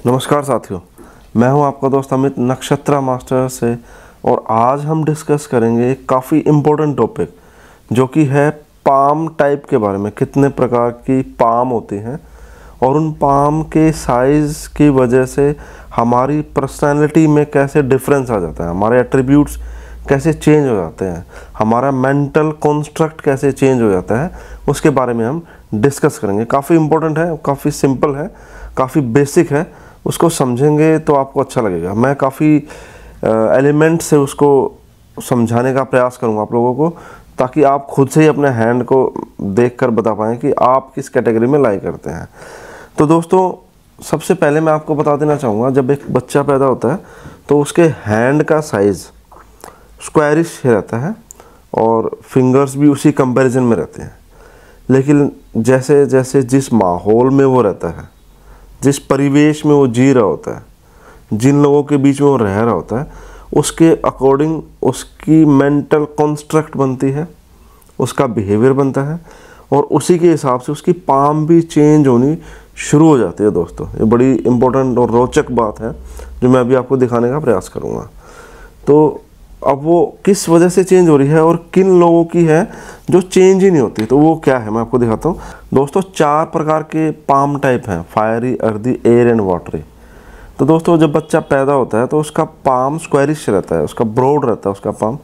नमस्कार साथियों, मैं हूं आपका दोस्त अमित नक्षत्रा मास्टर से। और आज हम डिस्कस करेंगे एक काफ़ी इम्पोर्टेंट टॉपिक जो कि है पाम टाइप के बारे में। कितने प्रकार की पाम होती हैं और उन पाम के साइज़ की वजह से हमारी पर्सनैलिटी में कैसे डिफरेंस आ जाता है, हमारे एट्रीब्यूट्स कैसे चेंज हो जाते हैं, हमारा मेंटल कंस्ट्रक्ट कैसे चेंज हो जाता है, उसके बारे में हम डिस्कस करेंगे। काफ़ी इम्पोर्टेंट है, काफ़ी सिंपल है, काफ़ी बेसिक है। उसको समझेंगे तो आपको अच्छा लगेगा। मैं काफ़ी एलिमेंट से उसको समझाने का प्रयास करूंगा आप लोगों को, ताकि आप खुद से ही अपने हैंड को देखकर बता पाएँ कि आप किस कैटेगरी में लाई करते हैं। तो दोस्तों, सबसे पहले मैं आपको बता देना चाहूँगा, जब एक बच्चा पैदा होता है तो उसके हैंड का साइज़ स्क्वायरिश रहता है और फिंगर्स भी उसी कंपैरिजन में रहते हैं। लेकिन जैसे जैसे जिस माहौल में वो रहता है, जिस परिवेश में वो जी रहा होता है, जिन लोगों के बीच में वो रह रहा होता है, उसके अकॉर्डिंग उसकी मेंटल कंस्ट्रक्ट बनती है, उसका बिहेवियर बनता है और उसी के हिसाब से उसकी पाम भी चेंज होनी शुरू हो जाती है। दोस्तों, ये बड़ी इंपॉर्टेंट और रोचक बात है जो मैं अभी आपको दिखाने का प्रयास करूँगा। तो अब वो किस वजह से चेंज हो रही है और किन लोगों की है जो चेंज ही नहीं होती, तो वो क्या है मैं आपको दिखाता हूँ। दोस्तों, 4 प्रकार के पाम टाइप हैं: fiery, earthy, air and watery. तो दोस्तों, जब बच्चा पैदा होता है तो उसका पाम स्क्वायरिश रहता है, उसका ब्रॉड रहता है उसका पाम।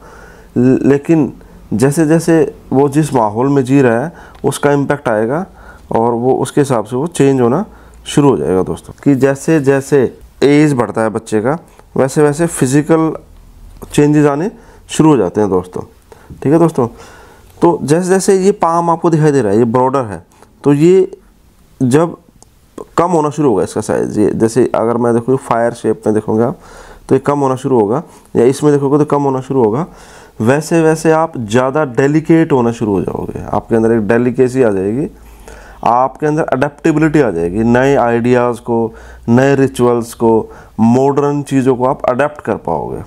लेकिन जैसे जैसे वो जिस माहौल में जी रहा है उसका इम्पैक्ट आएगा और वो उसके हिसाब से वो चेंज होना शुरू हो जाएगा। दोस्तों, कि जैसे जैसे एज बढ़ता है बच्चे का, वैसे वैसे फिज़िकल चेंजेस आने शुरू हो जाते हैं दोस्तों। ठीक है दोस्तों, तो जैसे जैसे ये पाम आपको दिखाई दे रहा है, ये ब्रॉडर है, तो ये जब कम होना शुरू होगा इसका साइज़, ये जैसे अगर मैं देखो फायर शेप में देखोगे आप तो ये कम होना शुरू होगा, या इसमें देखोगे तो कम होना शुरू होगा। वैसे वैसे आप ज़्यादा डेलिकेट होना शुरू हो जाओगे, आपके अंदर एक डेलिकेसी आ जाएगी, आपके अंदर अडेप्टेबिलिटी आ जाएगी। नए आइडियाज़ को, नए रिचुअल्स को, मॉडर्न चीज़ों को आप अडेप्ट कर पाओगे।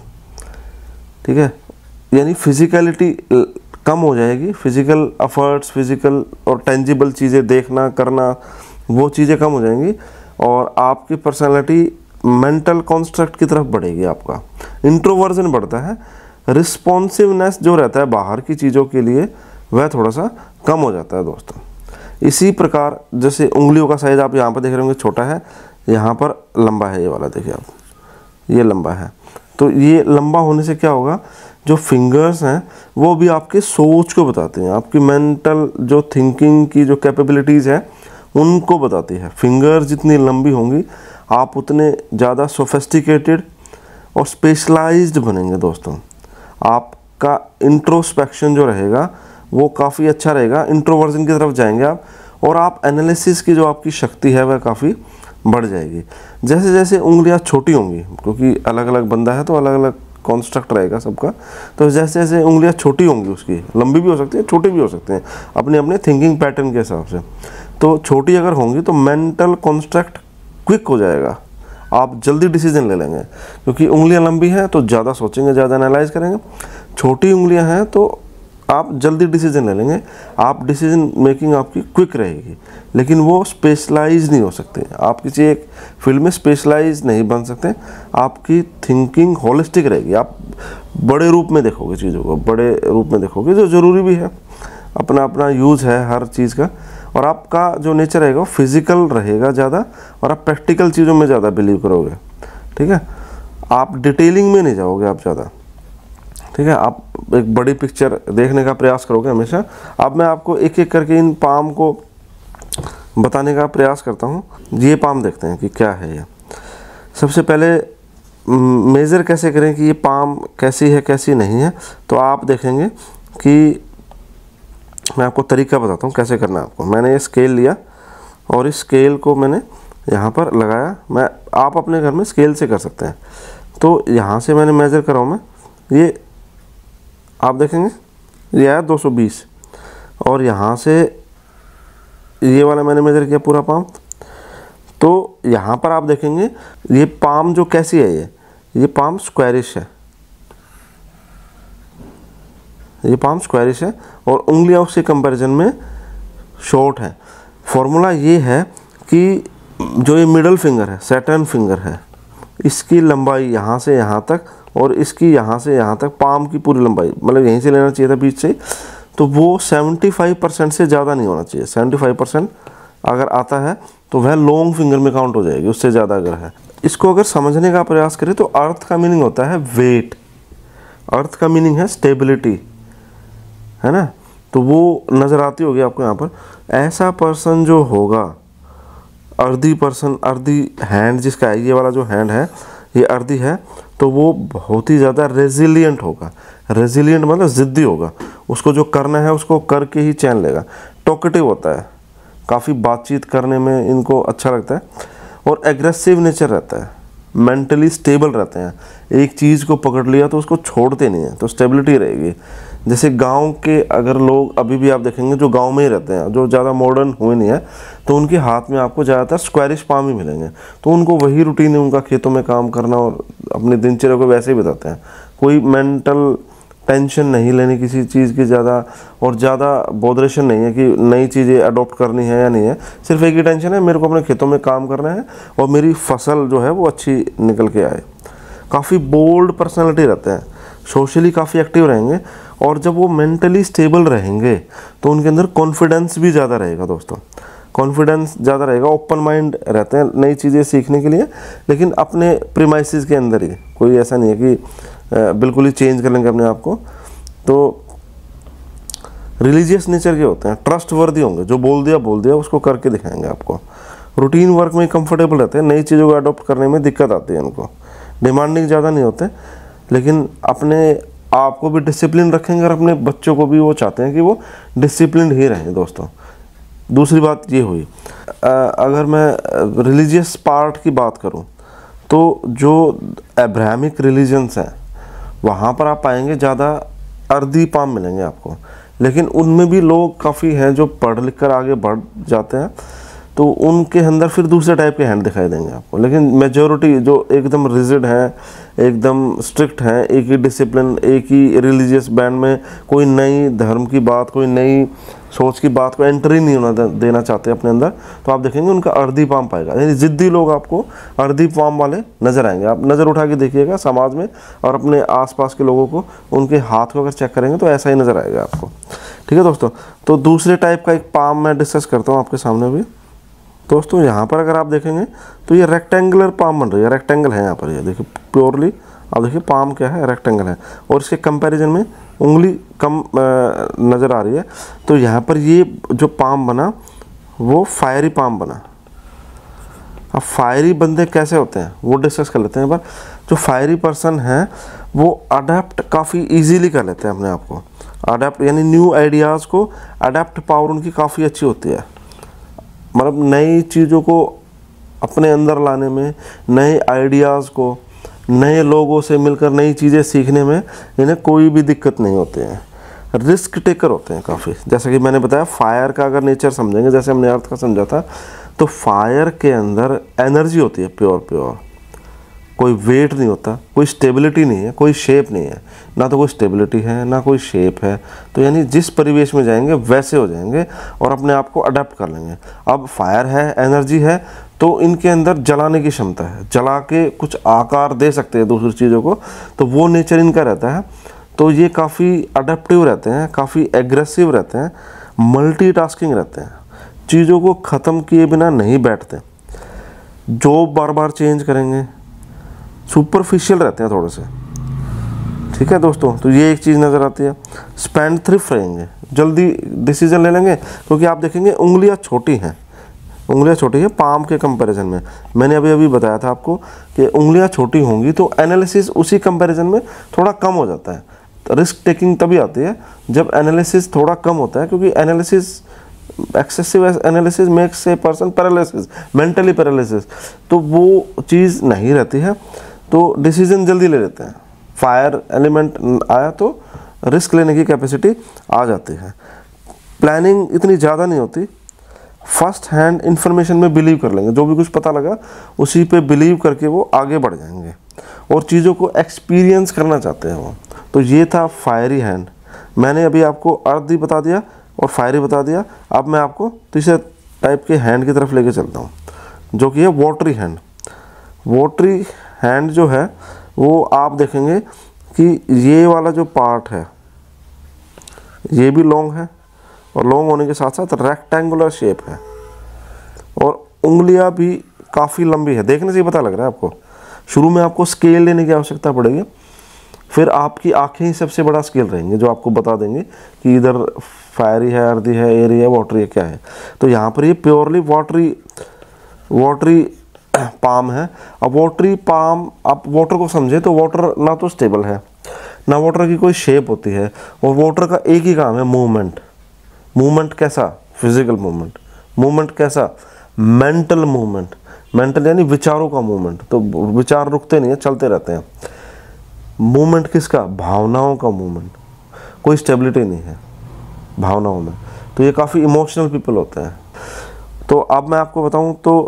ठीक है, यानी फिज़िकलिटी कम हो जाएगी, फिज़िकल एफर्ट्स, फिज़िकल और टेंजिबल चीज़ें देखना करना, वो चीज़ें कम हो जाएंगी और आपकी पर्सनालिटी मेंटल कंस्ट्रक्ट की तरफ बढ़ेगी। आपका इंट्रोवर्जन बढ़ता है, रिस्पॉन्सिवनेस जो रहता है बाहर की चीज़ों के लिए वह थोड़ा सा कम हो जाता है। दोस्तों, इसी प्रकार जैसे उंगलियों का साइज़ आप यहाँ पर देख रहे होंगे छोटा है, यहाँ पर लंबा है, ये वाला देखिए आप, ये लंबा है। तो ये लंबा होने से क्या होगा, जो फिंगर्स हैं वो भी आपके सोच को बताते हैं, आपकी मेंटल जो थिंकिंग की जो कैपेबिलिटीज़ है उनको बताती है। फिंगर्स जितनी लंबी होंगी आप उतने ज़्यादा सोफिस्टिकेटेड और स्पेशलाइज्ड बनेंगे। दोस्तों, आपका इंट्रोस्पेक्शन जो रहेगा वो काफ़ी अच्छा रहेगा, इंट्रोवर्जन की तरफ जाएंगे आप, और आप एनालिसिस की जो आपकी शक्ति है वह काफ़ी बढ़ जाएगी। जैसे जैसे उंगलियां छोटी होंगी, क्योंकि अलग अलग बंदा है तो अलग अलग कॉन्स्ट्रक्ट रहेगा सबका, तो जैसे जैसे उंगलियां छोटी होंगी, उसकी लंबी भी हो सकती है, छोटी भी हो सकती हैं, अपने अपने थिंकिंग पैटर्न के हिसाब से। तो छोटी अगर होंगी तो मेंटल कॉन्स्ट्रक्ट क्विक हो जाएगा, आप जल्दी डिसीजन ले लेंगे, क्योंकि उंगलियां लंबी हैं तो ज़्यादा सोचेंगे, ज़्यादा एनालाइज करेंगे। छोटी उंगलियां हैं तो आप जल्दी डिसीजन ले लेंगे, आप डिसीजन मेकिंग आपकी क्विक रहेगी, लेकिन वो स्पेशलाइज नहीं हो सकते। आप किसी एक फील्ड में स्पेशलाइज नहीं बन सकते, आपकी थिंकिंग होलिस्टिक रहेगी, आप बड़े रूप में देखोगे चीज़ों को, बड़े रूप में देखोगे, जो ज़रूरी भी है, अपना अपना यूज़ है हर चीज़ का। और आपका जो नेचर रहेगा वो फिज़िकल रहेगा ज़्यादा, और आप प्रैक्टिकल चीज़ों में ज़्यादा बिलीव करोगे। ठीक है, आप डिटेलिंग में नहीं जाओगे आप ज़्यादा। ठीक है, आप एक बड़ी पिक्चर देखने का प्रयास करोगे हमेशा। अब मैं आपको एक एक करके इन पाम को बताने का प्रयास करता हूँ। ये पाम देखते हैं कि क्या है ये। सबसे पहले मेज़र कैसे करें कि ये पाम कैसी है कैसी नहीं है, तो आप देखेंगे कि मैं आपको तरीका बताता हूँ कैसे करना है आपको। मैंने ये स्केल लिया और इस स्केल को मैंने यहाँ पर लगाया। आप अपने घर में स्केल से कर सकते हैं। तो यहाँ से मैंने मेज़र करा हूँ मैं, ये आप देखेंगे ये आया 220, और यहाँ से ये वाला मैंने मेज़र किया पूरा पाम। तो यहाँ पर आप देखेंगे ये पाम जो कैसी है, ये पाम स्क्वायरिश है, ये पाम स्क्वायरिश है और उंगलियां उसके कंपैरिजन में शॉर्ट है। फॉर्मूला ये है कि जो ये मिडल फिंगर है, सैटर्न फिंगर है, इसकी लंबाई यहाँ से यहाँ तक और इसकी यहाँ से यहाँ तक, पाम की पूरी लंबाई, मतलब यहीं से लेना चाहिए था बीच से, तो वो 75% से ज़्यादा नहीं होना चाहिए। 75% अगर आता है तो वह लॉन्ग फिंगर में काउंट हो जाएगी, उससे ज़्यादा अगर है। इसको अगर समझने का प्रयास करें तो अर्थ का मीनिंग होता है वेट, अर्थ का मीनिंग है स्टेबिलिटी, है ना। तो वो नज़र आती होगी आपको यहाँ पर। ऐसा पर्सन जो होगा, अर्दी पर्सन, अर्दी हैंड जिसका है, ये वाला जो हैंड है ये अर्दी है, तो वो बहुत ही ज़्यादा रेजिलियंट होगा। रेजिलियंट मतलब ज़िद्दी होगा, उसको जो करना है उसको करके ही चैन लेगा। टॉकेटिव होता है, काफ़ी बातचीत करने में इनको अच्छा लगता है, और एग्रेसिव नेचर रहता है। मेंटली स्टेबल रहते हैं, एक चीज़ को पकड़ लिया तो उसको छोड़ते नहीं हैं, तो स्टेबिलिटी रहेगी। जैसे गांव के अगर लोग अभी भी आप देखेंगे जो गांव में ही रहते हैं, जो ज़्यादा मॉडर्न हुए नहीं है, तो उनके हाथ में आपको ज़्यादातर स्क्वायरिश पाम ही मिलेंगे। तो उनको वही रूटीन है उनका, खेतों में काम करना, और अपनी दिनचर्या को वैसे ही बताते हैं। कोई मेंटल टेंशन नहीं लेनी किसी चीज़ की ज़्यादा, और ज़्यादा बॉदरेशन नहीं है कि नई चीज़ें अडॉप्ट करनी है या नहीं है। सिर्फ एक ही टेंशन है, मेरे को अपने खेतों में काम करना है और मेरी फसल जो है वो अच्छी निकल के आए। काफ़ी बोल्ड पर्सनैलिटी रहते हैं, सोशली काफ़ी एक्टिव रहेंगे, और जब वो मेंटली स्टेबल रहेंगे तो उनके अंदर कॉन्फिडेंस भी ज़्यादा रहेगा दोस्तों। कॉन्फिडेंस ज़्यादा रहेगा, ओपन माइंड रहते हैं नई चीज़ें सीखने के लिए, लेकिन अपने प्रीमाइसेस के अंदर ही। कोई ऐसा नहीं है कि बिल्कुल ही चेंज कर लेंगे अपने आप को। तो रिलीजियस नेचर के होते हैं, ट्रस्ट वर्दी होंगे, जो बोल दिया उसको करके दिखाएंगे आपको। रूटीन वर्क में कंफर्टेबल रहते हैं, नई चीज़ों को अडॉप्ट करने में दिक्कत आती है उनको। डिमांडिंग ज़्यादा नहीं होते, लेकिन अपने आप को भी डिसिप्लिन रखेंगे, और अपने बच्चों को भी वो चाहते हैं कि वो डिसिप्लिन ही रहें दोस्तों। दूसरी बात ये हुई, अगर मैं रिलीजियस पार्ट की बात करूं, तो जो अब्राहमिक रिलीजन्स हैं वहाँ पर आप पाएंगे ज़्यादा अर्दी पाम मिलेंगे आपको, लेकिन उनमें भी लोग काफ़ी हैं जो पढ़ लिख कर आगे बढ़ जाते हैं, तो उनके अंदर फिर दूसरे टाइप के हैंड दिखाई देंगे आपको। लेकिन मेजॉरिटी जो एकदम रिजिड हैं, एकदम स्ट्रिक्ट हैं, एक ही डिसिप्लिन, एक ही रिलीजियस बैंड में, कोई नई धर्म की बात, कोई नई सोच की बात को एंट्री नहीं होना देना चाहते अपने अंदर, तो आप देखेंगे उनका अर्दी पाम पाएगा। यानी ज़िद्दी लोग आपको अर्दी पाम वाले नज़र आएंगे। आप नज़र उठा के देखिएगा समाज में, और अपने आसपास के लोगों को, उनके हाथ को अगर चेक करेंगे तो ऐसा ही नज़र आएगा आपको। ठीक है दोस्तों। तो दूसरे टाइप का एक पाम मैं डिस्कस करता हूँ आपके सामने भी दोस्तों। यहाँ पर अगर आप देखेंगे तो ये रेक्टेंगुलर पाम बन रही है, रेक्टेंगल है यहाँ पर, ये देखिए प्योरली आप देखिए पाम क्या है, रेक्टेंगल है, और इसके कंपैरिजन में उंगली कम नज़र आ रही है। तो यहाँ पर ये जो पाम बना वो फायरी पाम बना। अब फायरी बंदे कैसे होते हैं वो डिस्कस कर लेते हैं। पर जो फायरी पर्सन है वो अडेप्ट काफ़ी इजीली कर लेते हैं अपने आप को। अडेप्ट यानी न्यू आइडियाज़ को अडेप्ट पावर उनकी काफ़ी अच्छी होती है। मतलब नई चीज़ों को अपने अंदर लाने में, नए आइडियाज़ को, नए लोगों से मिलकर नई चीज़ें सीखने में इन्हें कोई भी दिक्कत नहीं होती है। रिस्क टेकर होते हैं काफ़ी। जैसा कि मैंने बताया, फायर का अगर नेचर समझेंगे, जैसे हमने अर्थ का समझा था, तो फायर के अंदर एनर्जी होती है प्योर, कोई वेट नहीं होता, कोई स्टेबिलिटी नहीं है, कोई शेप नहीं है, ना तो कोई स्टेबिलिटी है ना कोई शेप है। तो यानी जिस परिवेश में जाएंगे वैसे हो जाएंगे और अपने आप को अडेप्ट कर लेंगे। अब फायर है, एनर्जी है, तो इनके अंदर जलाने की क्षमता है, जला के कुछ आकार दे सकते हैं दूसरी चीज़ों को, तो वो नेचर इनका रहता है। तो ये काफ़ी अडेप्टिव रहते हैं, काफ़ी एग्रेसिव रहते हैं, मल्टीटास्किंग रहते हैं, चीज़ों को ख़त्म किए बिना नहीं बैठते, जॉब बार बार चेंज करेंगे, सुपरफिशियल रहते हैं थोड़े से। ठीक है दोस्तों। तो ये एक चीज़ नज़र आती है। स्पेंड थ्रिफ्ट रहेंगे, जल्दी डिसीजन ले लेंगे, क्योंकि आप देखेंगे उंगलियां छोटी हैं, उंगलियां छोटी है पाम के कंपैरिजन में। मैंने अभी बताया था आपको कि उंगलियां छोटी होंगी तो एनालिसिस उसी कंपैरिजन में थोड़ा कम हो जाता है। रिस्क टेकिंग तभी आती है जब एनालिसिस थोड़ा कम होता है, क्योंकि analysis, excessive analysis makes a person paralysis, mentally paralysis, तो वो चीज़ नहीं रहती है, तो डिसीजन जल्दी ले लेते हैं। फायर एलिमेंट आया तो रिस्क लेने की कैपेसिटी आ जाती है। प्लानिंग इतनी ज़्यादा नहीं होती, फर्स्ट हैंड इंफॉर्मेशन में बिलीव कर लेंगे, जो भी कुछ पता लगा उसी पे बिलीव करके वो आगे बढ़ जाएंगे और चीज़ों को एक्सपीरियंस करना चाहते हैं वो। तो ये था फायरी हैंड। मैंने अभी आपको अर्दी बता दिया और फायरी बता दिया। अब मैं आपको तीसरे टाइप के हैंड की तरफ लेके चलता हूँ। जो कि है वॉटरी हैंड। वॉटरी हैंड जो है वो आप देखेंगे कि ये वाला जो पार्ट है ये भी लॉन्ग है, और लॉन्ग होने के साथ साथ रेक्टेंगुलर शेप है, और उंगलियां भी काफ़ी लंबी है। देखने से ही पता लग रहा है आपको। शुरू में आपको स्केल लेने की आवश्यकता पड़ेगी, फिर आपकी आंखें ही सबसे बड़ा स्केल रहेंगे जो आपको बता देंगे कि इधर फायरी है, अर्दी है, एयरी है, वाटरी है, क्या है। तो यहाँ पर ये प्योरली वाटरी पाम है। अब वाटरी पाम, आप वाटर को समझे तो वाटर ना तो स्टेबल है, ना वाटर की कोई शेप होती है, और वाटर का एक ही काम है मूवमेंट। मूवमेंट कैसा? Physical movement. मूवमेंट कैसा? Mental movement. मेंटल यानी विचारों का मूवमेंट। तो विचार रुकते नहीं है, चलते रहते हैं। मूवमेंट किसका? भावनाओं का मूवमेंट। कोई स्टेबिलिटी नहीं है भावनाओं में। तो ये काफ़ी इमोशनल पीपल होते हैं। तो अब मैं आपको बताऊं तो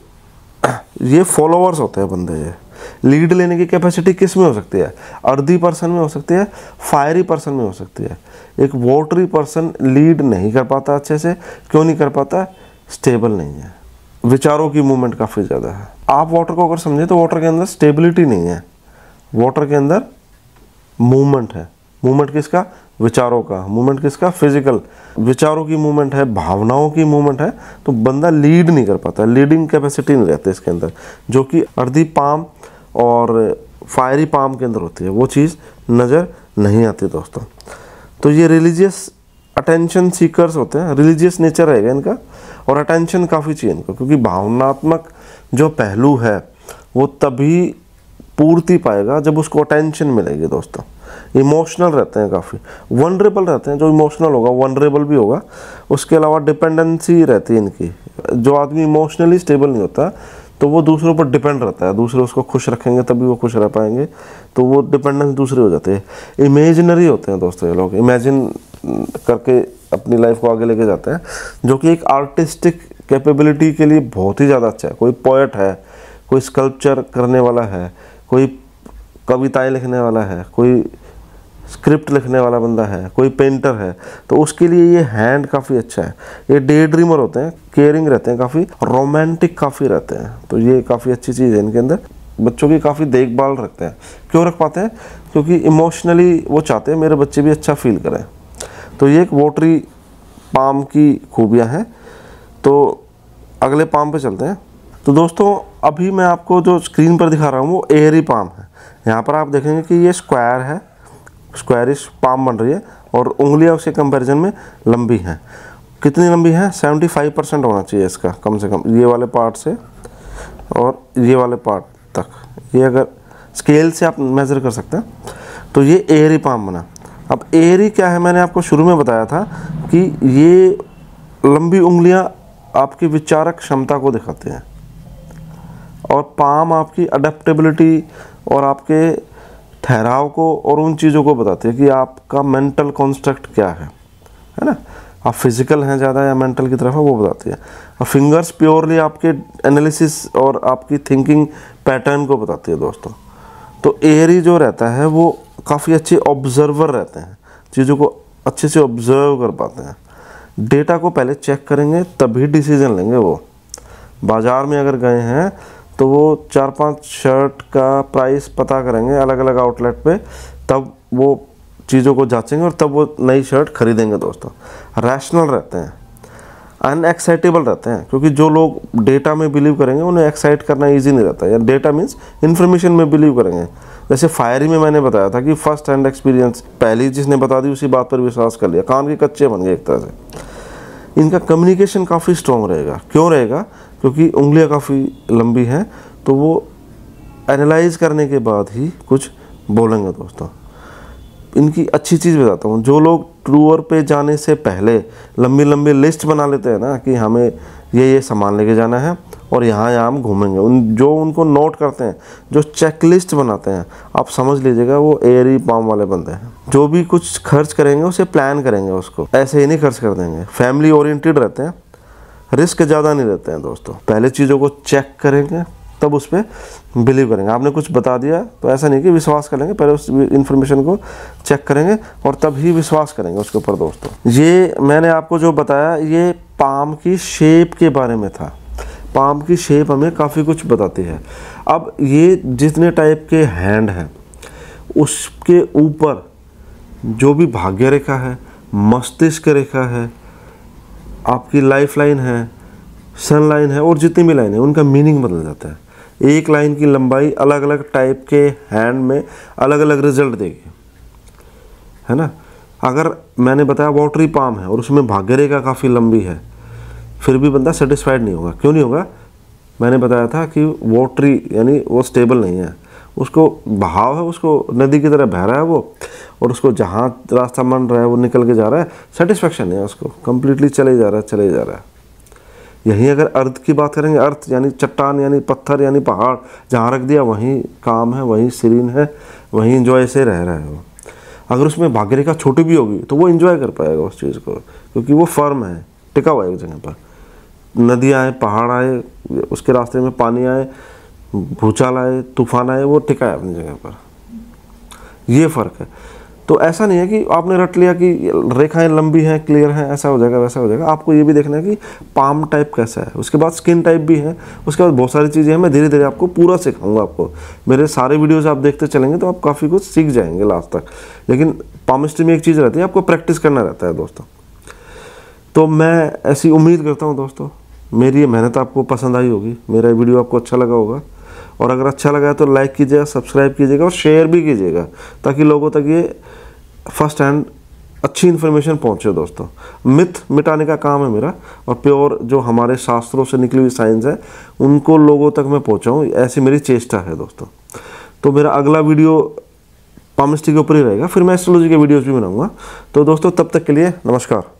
ये फॉलोअर्स होते हैं बंदे। ये लीड लेने की कैपेसिटी किस में हो सकती है? अर्दी पर्सन में हो सकती है, फायरी पर्सन में हो सकती है। एक वॉटरी पर्सन लीड नहीं कर पाता अच्छे से। क्यों नहीं कर पाता? स्टेबल नहीं है, विचारों की मूवमेंट काफ़ी ज़्यादा है। आप वाटर को अगर समझे तो वाटर के अंदर स्टेबिलिटी नहीं है, वाटर के अंदर मूवमेंट है। मूवमेंट किसका? विचारों का। मूवमेंट किसका? फिजिकल। विचारों की मूवमेंट है, भावनाओं की मूवमेंट है। तो बंदा लीड नहीं कर पाता, लीडिंग कैपेसिटी नहीं रहती इसके अंदर, जो कि अर्दी पाम और फायरी पाम के अंदर होती है। वो चीज़ नज़र नहीं आती दोस्तों। तो ये रिलीजियस अटेंशन सीकर्स होते हैं, रिलीजियस नेचर रहेगा इनका, और अटेंशन काफ़ी चाहिए इनको, क्योंकि भावनात्मक जो पहलू है वो तभी पूर्ति पाएगा जब उसको अटेंशन मिलेगी दोस्तों। इमोशनल रहते हैं, काफ़ी वनरेबल रहते हैं। जो इमोशनल होगा वनरेबल भी होगा। उसके अलावा डिपेंडेंसी रहती है इनकी। जो आदमी इमोशनली स्टेबल नहीं होता तो वो दूसरों पर डिपेंड रहता है, दूसरे उसको खुश रखेंगे तभी वो खुश रह पाएंगे, तो वो डिपेंडेंस दूसरे हो जाते हैं। इमेजिनरी होते हैं दोस्तों ये लोग, इमेजिन करके अपनी लाइफ को आगे लेके जाते हैं, जो कि एक आर्टिस्टिक कैपेबिलिटी के लिए बहुत ही ज़्यादा अच्छा है। कोई पोएट है, कोई स्कल्पचर करने वाला है, कोई कविताएं लिखने वाला है, कोई स्क्रिप्ट लिखने वाला बंदा है, कोई पेंटर है, तो उसके लिए ये हैंड काफ़ी अच्छा है। ये डे ड्रीमर होते हैं, केयरिंग रहते हैं, काफ़ी रोमांटिक काफ़ी रहते हैं। तो ये काफ़ी अच्छी चीज़ है इनके अंदर। बच्चों की काफ़ी देखभाल रखते हैं। क्यों रख पाते हैं? क्योंकि इमोशनली वो चाहते हैं मेरे बच्चे भी अच्छा फील करें। तो ये एक वॉटरी पाम की खूबियाँ हैं। तो अगले पाम पे चलते हैं। तो दोस्तों अभी मैं आपको जो स्क्रीन पर दिखा रहा हूँ वो एयरी पाम है। यहाँ पर आप देखेंगे कि ये स्क्वायर है, स्क्वायरिश पाम बन रही है, और उंगलियां उसके कंपैरिजन में लंबी हैं। कितनी लंबी है? 75% होना चाहिए इसका कम से कम, ये वाले पार्ट से और ये वाले पार्ट तक। ये अगर स्केल से आप मेज़र कर सकते हैं तो ये एयरी पाम बना। अब एयरी क्या है? मैंने आपको शुरू में बताया था कि ये लंबी उंगलियां आपकी विचारक क्षमता को दिखाते हैं, और पाम आपकी अडेप्टेबिलिटी और आपके ठहराव को और उन चीज़ों को बताती है कि आपका मेंटल कॉन्स्ट्रक्ट क्या है ना। आप फिजिकल हैं ज़्यादा या मेंटल की तरफ है, वो बताती है। और फिंगर्स प्योरली आपके एनालिसिस और आपकी थिंकिंग पैटर्न को बताती है दोस्तों। तो एयरी जो रहता है वो काफ़ी अच्छे ऑब्जर्वर रहते हैं, चीज़ों को अच्छे से ऑब्जर्व कर पाते हैं। डेटा को पहले चेक करेंगे तभी डिसीजन लेंगे। वो बाज़ार में अगर गए हैं तो वो 4-5 शर्ट का प्राइस पता करेंगे अलग अलग आउटलेट पे, तब वो चीज़ों को जांचेंगे और तब वो नई शर्ट खरीदेंगे दोस्तों। रैशनल रहते हैं, अनएक्साइटेबल रहते हैं, क्योंकि जो लोग डेटा में बिलीव करेंगे उन्हें एक्साइट करना इजी नहीं रहता। या डेटा मीन्स इन्फॉर्मेशन में बिलीव करेंगे। जैसे फायरी में मैंने बताया था कि फर्स्ट हैंड एक्सपीरियंस, पहली जिसने बता दी उसी बात पर विश्वास कर लिया, कान के कच्चे बन गए एक तरह से। इनका कम्युनिकेशन काफ़ी स्ट्रॉन्ग रहेगा। क्यों रहेगा? क्योंकि उंगलियां काफ़ी लंबी हैं, तो वो एनालाइज करने के बाद ही कुछ बोलेंगे दोस्तों। इनकी अच्छी चीज़ बताता हूँ, जो लोग टूर पे जाने से पहले लंबी लंबी लिस्ट बना लेते हैं ना कि हमें ये सामान लेके जाना है और यहाँ हम घूमेंगे, जो उनको नोट करते हैं, जो चेकलिस्ट बनाते हैं, आप समझ लीजिएगा वो एयरी पाम वाले बंदे हैं। जो भी कुछ खर्च करेंगे उसे प्लान करेंगे, उसको ऐसे ही नहीं खर्च कर देंगे। फैमिली ओरिएंटेड रहते हैं, रिस्क ज़्यादा नहीं रहते हैं दोस्तों। पहले चीज़ों को चेक करेंगे तब उस पर बिलीव करेंगे। आपने कुछ बता दिया तो ऐसा नहीं कि विश्वास करेंगे, पहले उस इन्फॉर्मेशन को चेक करेंगे और तब ही विश्वास करेंगे उसके ऊपर दोस्तों। ये मैंने आपको जो बताया ये पाम की शेप के बारे में था। पाम की शेप हमें काफ़ी कुछ बताती है। अब ये जितने टाइप के हैंड हैं उसके ऊपर जो भी भाग्य रेखा है, मस्तिष्क रेखा है, आपकी लाइफ लाइन है, सन लाइन है और जितनी भी लाइन है उनका मीनिंग बदल जाता है। एक लाइन की लंबाई अलग अलग टाइप के हैंड में अलग अलग रिजल्ट देगी, है ना। अगर मैंने बताया वाटरी पाम है और उसमें भाग्य रेखा काफ़ी लंबी है, फिर भी बंदा सेटिस्फाइड नहीं होगा। क्यों नहीं होगा? मैंने बताया था कि वाटरी यानी वो स्टेबल नहीं है, उसको बहाव है, उसको नदी की तरह बह रहा है वो, और उसको जहाँ रास्ता मन रहा है वो निकल के जा रहा है, सेटिस्फेक्शन है उसको, कंप्लीटली चले जा रहा है। यहीं अगर अर्थ की बात करेंगे, अर्थ यानी चट्टान यानी पत्थर यानी पहाड़, जहाँ रख दिया वहीं काम है, वहीं सीरीन है, वहीं इंजॉय से रह रहा है वो। अगर उसमें भाग्य रेखा छोटी भी होगी तो वो इंजॉय कर पाएगा उस चीज़ को, क्योंकि वो फर्म है, टिका हुआ है एक जगह पर। नदियाँ आए, पहाड़ आए, उसके रास्ते में पानी आए, भूचाल आए, तूफान आए, वो टिका है अपनी जगह पर। ये फ़र्क है। तो ऐसा नहीं है कि आपने रट लिया कि रेखाएं लंबी हैं, क्लियर हैं, ऐसा हो जाएगा वैसा हो जाएगा। आपको ये भी देखना है कि पाम टाइप कैसा है, उसके बाद स्किन टाइप भी है, उसके बाद बहुत सारी चीज़ें हैं। मैं धीरे धीरे आपको पूरा सिखाऊंगा। आपको मेरे सारे वीडियोज़ आप देखते चलेंगे तो आप काफ़ी कुछ सीख जाएंगे लास्ट तक। लेकिन पामिस्ट्री में एक चीज़ रहती है, आपको प्रैक्टिस करना रहता है दोस्तों। तो मैं ऐसी उम्मीद करता हूँ दोस्तों, मेरी ये मेहनत आपको पसंद आई होगी, मेरा वीडियो आपको अच्छा लगा होगा। और अगर अच्छा लगा है तो लाइक कीजिएगा, सब्सक्राइब कीजिएगा और शेयर भी कीजिएगा, ताकि लोगों तक ये फर्स्ट हैंड अच्छी इन्फॉर्मेशन पहुंचे दोस्तों। मिथ मिटाने का काम है मेरा, और प्योर जो हमारे शास्त्रों से निकली हुई साइंस है उनको लोगों तक मैं पहुंचाऊं, ऐसी मेरी चेष्टा है दोस्तों। तो मेरा अगला वीडियो पामिस्ट्री के ऊपर ही रहेगा, फिर मैं एस्ट्रोलॉजी के वीडियोज़ भी बनाऊँगा। तो दोस्तों तब तक के लिए नमस्कार।